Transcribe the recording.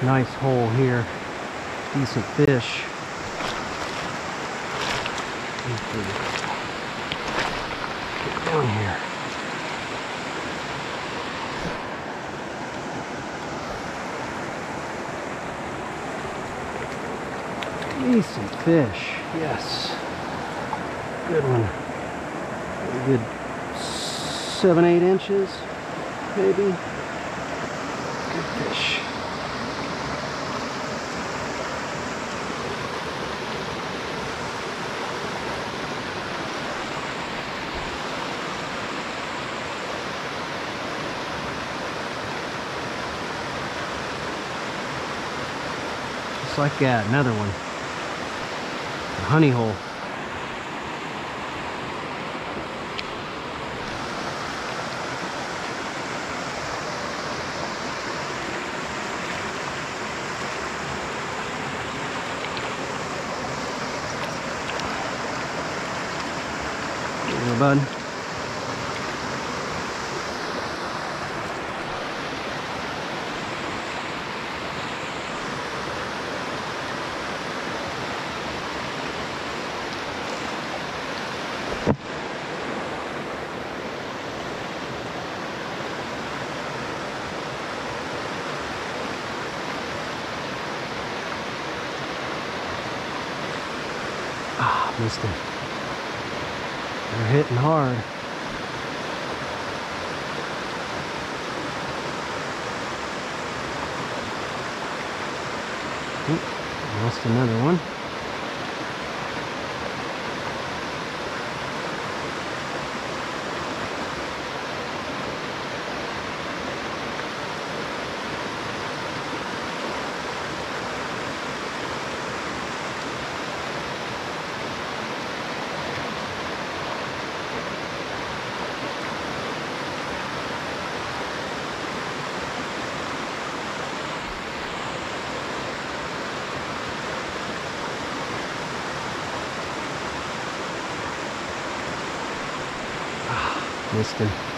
Nice hole here. Decent fish. Get down here. Decent fish. Yes. Good one. A good 7-8 inches, maybe. Good fish. Just like that, another one. A honey hole. There, bud. Ah, missed him. They're hitting hard. Oop, lost another one. Missed him.